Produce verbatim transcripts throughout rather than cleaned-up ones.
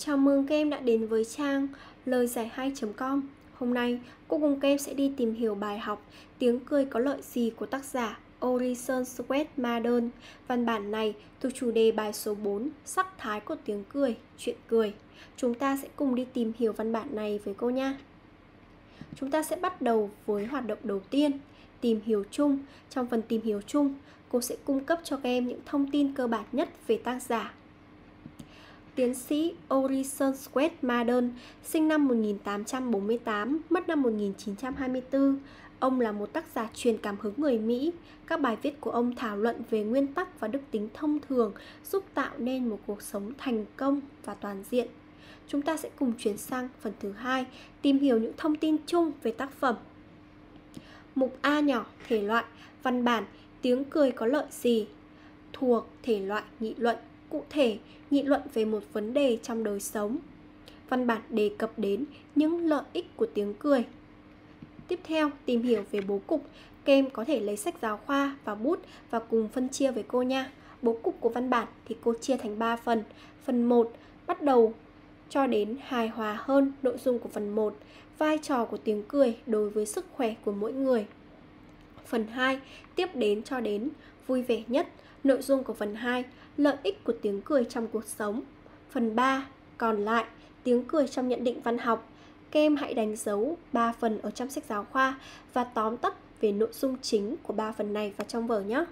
Chào mừng các em đã đến với trang lời giải hay chấm com. Hôm nay, cô cùng các em sẽ đi tìm hiểu bài học Tiếng cười có lợi gì của tác giả Orison Swett Marden. Văn bản này thuộc chủ đề bài số bốn, sắc thái của tiếng cười, chuyện cười. Chúng ta sẽ cùng đi tìm hiểu văn bản này với cô nha. Chúng ta sẽ bắt đầu với hoạt động đầu tiên, tìm hiểu chung. Trong phần tìm hiểu chung, cô sẽ cung cấp cho các em những thông tin cơ bản nhất về tác giả. Tiến sĩ Orison Swett Marden sinh năm một nghìn tám trăm bốn mươi tám, mất năm một nghìn chín trăm hai mươi tư. Ông là một tác giả truyền cảm hứng người Mỹ. Các bài viết của ông thảo luận về nguyên tắc và đức tính thông thường, giúp tạo nên một cuộc sống thành công và toàn diện. Chúng ta sẽ cùng chuyển sang phần thứ hai, tìm hiểu những thông tin chung về tác phẩm. Mục A nhỏ, thể loại, văn bản, tiếng cười có lợi gì? Thuộc thể loại nghị luận, cụ thể, nghị luận về một vấn đề trong đời sống. Văn bản đề cập đến những lợi ích của tiếng cười. Tiếp theo, tìm hiểu về bố cục. Các em có thể lấy sách giáo khoa và bút và cùng phân chia với cô nha. Bố cục của văn bản thì cô chia thành ba phần. Phần một, bắt đầu cho đến hài hòa hơn nội dung của phần một, vai trò của tiếng cười đối với sức khỏe của mỗi người. Phần hai, tiếp đến cho đến vui vẻ nhất, nội dung của phần hai, lợi ích của tiếng cười trong cuộc sống. Phần ba, còn lại, tiếng cười trong nhận định văn học. Các em hãy đánh dấu ba phần ở trong sách giáo khoa và tóm tắt về nội dung chính của ba phần này vào trong vở nhé.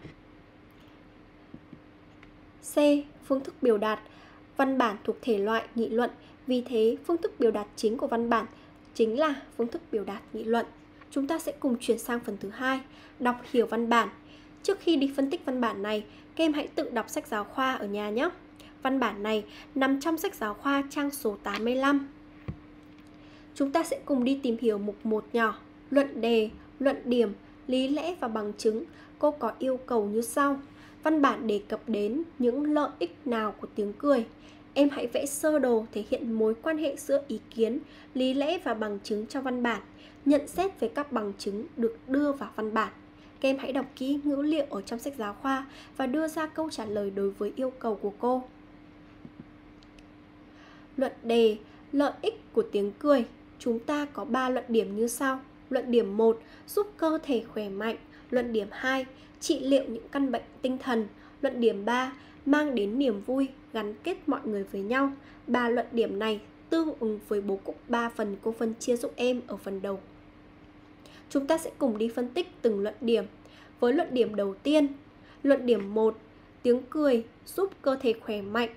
C. Phương thức biểu đạt. Văn bản thuộc thể loại nghị luận, vì thế phương thức biểu đạt chính của văn bản chính là phương thức biểu đạt nghị luận. Chúng ta sẽ cùng chuyển sang phần thứ hai, đọc hiểu văn bản. Trước khi đi phân tích văn bản này, các em hãy tự đọc sách giáo khoa ở nhà nhé. Văn bản này nằm trong sách giáo khoa trang số tám mươi lăm. Chúng ta sẽ cùng đi tìm hiểu mục một nhỏ, luận đề, luận điểm, lý lẽ và bằng chứng. Cô có yêu cầu như sau. Văn bản đề cập đến những lợi ích nào của tiếng cười. Em hãy vẽ sơ đồ thể hiện mối quan hệ giữa ý kiến, lý lẽ và bằng chứng trong văn bản. Nhận xét về các bằng chứng được đưa vào văn bản. Các em hãy đọc kỹ ngữ liệu ở trong sách giáo khoa và đưa ra câu trả lời đối với yêu cầu của cô. Luận đề, lợi ích của tiếng cười. Chúng ta có ba luận điểm như sau. Luận điểm một, giúp cơ thể khỏe mạnh. Luận điểm hai, trị liệu những căn bệnh tinh thần. Luận điểm ba, mang đến niềm vui, gắn kết mọi người với nhau. Ba luận điểm này tương ứng với bố cục ba phần cô phân chia giúp em ở phần đầu. Chúng ta sẽ cùng đi phân tích từng luận điểm. Với luận điểm đầu tiên, luận điểm một, tiếng cười giúp cơ thể khỏe mạnh.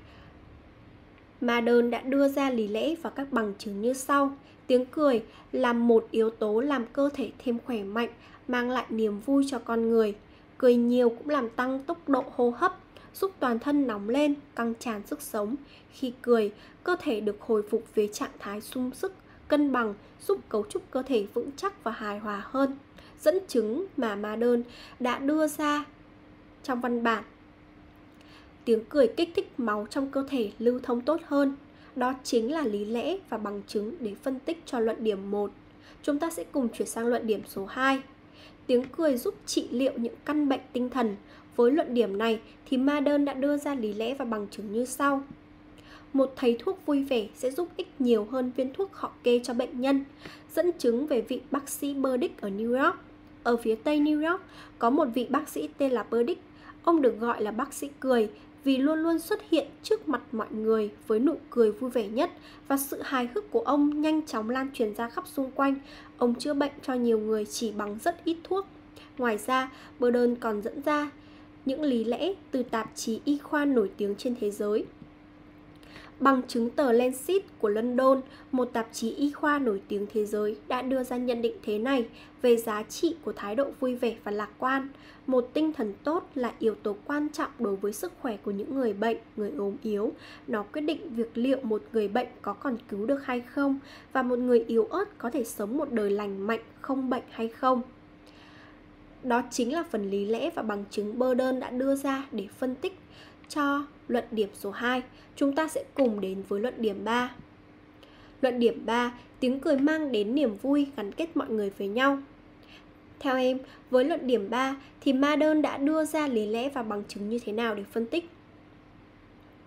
Marden đã đưa ra lý lẽ và các bằng chứng như sau. Tiếng cười là một yếu tố làm cơ thể thêm khỏe mạnh, mang lại niềm vui cho con người. Cười nhiều cũng làm tăng tốc độ hô hấp, giúp toàn thân nóng lên, căng tràn sức sống. Khi cười, cơ thể được hồi phục về trạng thái sung sức, cân bằng, giúp cấu trúc cơ thể vững chắc và hài hòa hơn. Dẫn chứng mà Marden đã đưa ra trong văn bản. Tiếng cười kích thích máu trong cơ thể lưu thông tốt hơn. Đó chính là lý lẽ và bằng chứng để phân tích cho luận điểm một. Chúng ta sẽ cùng chuyển sang luận điểm số hai. Tiếng cười giúp trị liệu những căn bệnh tinh thần. Với luận điểm này thì Marden đã đưa ra lý lẽ và bằng chứng như sau. Một thầy thuốc vui vẻ sẽ giúp ích nhiều hơn viên thuốc họ kê cho bệnh nhân. Dẫn chứng về vị bác sĩ Burdick ở New York. Ở phía tây New York có một vị bác sĩ tên là Burdick. Ông được gọi là bác sĩ cười vì luôn luôn xuất hiện trước mặt mọi người với nụ cười vui vẻ nhất, và sự hài hước của ông nhanh chóng lan truyền ra khắp xung quanh. Ông chữa bệnh cho nhiều người chỉ bằng rất ít thuốc. Ngoài ra, Marden còn dẫn ra những lý lẽ từ tạp chí y khoa nổi tiếng trên thế giới. Bằng chứng tờ Lancet của London, một tạp chí y khoa nổi tiếng thế giới, đã đưa ra nhận định thế này về giá trị của thái độ vui vẻ và lạc quan. Một tinh thần tốt là yếu tố quan trọng đối với sức khỏe của những người bệnh, người ốm yếu. Nó quyết định việc liệu một người bệnh có còn cứu được hay không, và một người yếu ớt có thể sống một đời lành mạnh, không bệnh hay không. Đó chính là phần lý lẽ và bằng chứng Marden đã đưa ra để phân tích cho luận điểm số hai. Chúng ta sẽ cùng đến với luận điểm ba. Luận điểm ba, tiếng cười mang đến niềm vui, gắn kết mọi người với nhau. Theo em, với luận điểm ba thì Marden đã đưa ra lý lẽ và bằng chứng như thế nào để phân tích?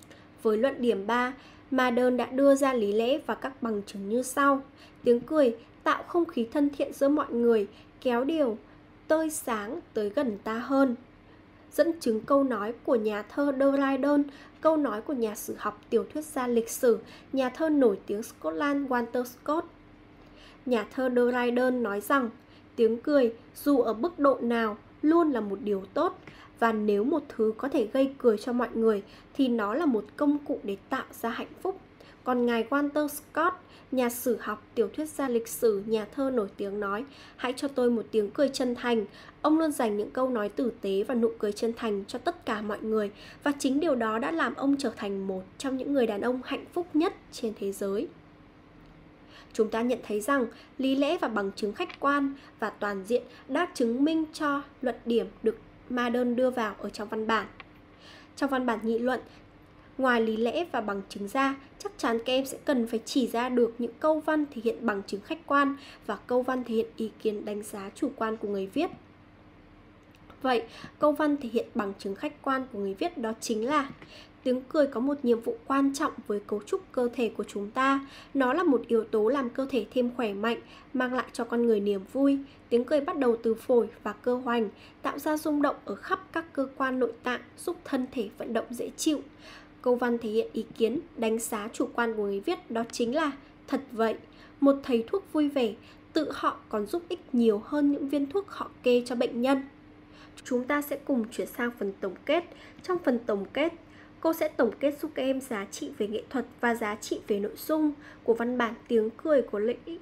Với luận điểm ba, Madden đã đưa ra lý lẽ và các bằng chứng như sau. Tiếng cười tạo không khí thân thiện giữa mọi người, kéo điều tươi sáng tới gần ta hơn. Dẫn chứng câu nói của nhà thơ Dryden, câu nói của nhà sử học, tiểu thuyết gia lịch sử, nhà thơ nổi tiếng Scotland Walter Scott. Nhà thơ Dryden nói rằng, tiếng cười dù ở mức độ nào luôn là một điều tốt, và nếu một thứ có thể gây cười cho mọi người thì nó là một công cụ để tạo ra hạnh phúc. Còn ngài Walter Scott, nhà sử học, tiểu thuyết gia lịch sử, nhà thơ nổi tiếng nói, hãy cho tôi một tiếng cười chân thành. Ông luôn dành những câu nói tử tế và nụ cười chân thành cho tất cả mọi người, và chính điều đó đã làm ông trở thành một trong những người đàn ông hạnh phúc nhất trên thế giới. Chúng ta nhận thấy rằng lý lẽ và bằng chứng khách quan và toàn diện đã chứng minh cho luận điểm được Madden đưa vào ở trong văn bản. Trong văn bản nghị luận, ngoài lý lẽ và bằng chứng ra, chắc chắn các em sẽ cần phải chỉ ra được những câu văn thể hiện bằng chứng khách quan và câu văn thể hiện ý kiến đánh giá chủ quan của người viết. Vậy, câu văn thể hiện bằng chứng khách quan của người viết đó chính là: tiếng cười có một nhiệm vụ quan trọng với cấu trúc cơ thể của chúng ta. Nó là một yếu tố làm cơ thể thêm khỏe mạnh, mang lại cho con người niềm vui. Tiếng cười bắt đầu từ phổi và cơ hoành, tạo ra rung động ở khắp các cơ quan nội tạng, giúp thân thể vận động dễ chịu. Câu văn thể hiện ý kiến, đánh giá chủ quan của người viết đó chính là: thật vậy, một thầy thuốc vui vẻ, tự họ còn giúp ích nhiều hơn những viên thuốc họ kê cho bệnh nhân. Chúng ta sẽ cùng chuyển sang phần tổng kết. Trong phần tổng kết, cô sẽ tổng kết giúp các em giá trị về nghệ thuật và giá trị về nội dung của văn bản Tiếng cười có lợi ích.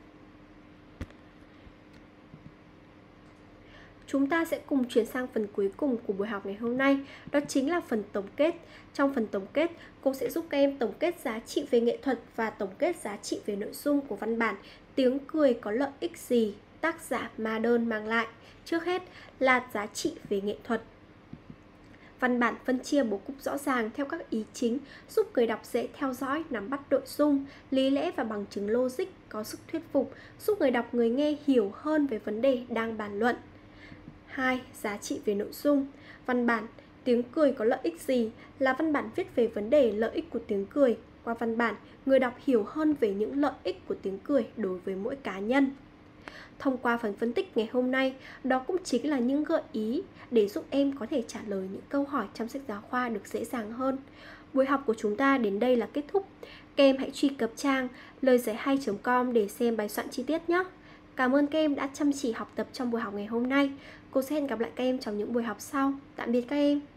Chúng ta sẽ cùng chuyển sang phần cuối cùng của buổi học ngày hôm nay, đó chính là phần tổng kết. Trong phần tổng kết, cô sẽ giúp các em tổng kết giá trị về nghệ thuật và tổng kết giá trị về nội dung của văn bản Tiếng cười có lợi ích gì tác giả Madden mang lại. Trước hết là giá trị về nghệ thuật. Văn bản phân chia bố cục rõ ràng theo các ý chính, giúp người đọc dễ theo dõi, nắm bắt nội dung, lý lẽ và bằng chứng logic có sức thuyết phục, giúp người đọc người nghe hiểu hơn về vấn đề đang bàn luận. hai. Giá trị về nội dung. Văn bản Tiếng cười có lợi ích gì là văn bản viết về vấn đề lợi ích của tiếng cười. Qua văn bản, người đọc hiểu hơn về những lợi ích của tiếng cười đối với mỗi cá nhân. Thông qua phần phân tích ngày hôm nay, đó cũng chính là những gợi ý để giúp em có thể trả lời những câu hỏi trong sách giáo khoa được dễ dàng hơn. Buổi học của chúng ta đến đây là kết thúc. Các em hãy truy cập trang lời giải hay chấm com để xem bài soạn chi tiết nhé. Cảm ơn các em đã chăm chỉ học tập trong buổi học ngày hôm nay. Cô sẽ hẹn gặp lại các em trong những buổi học sau. Tạm biệt các em.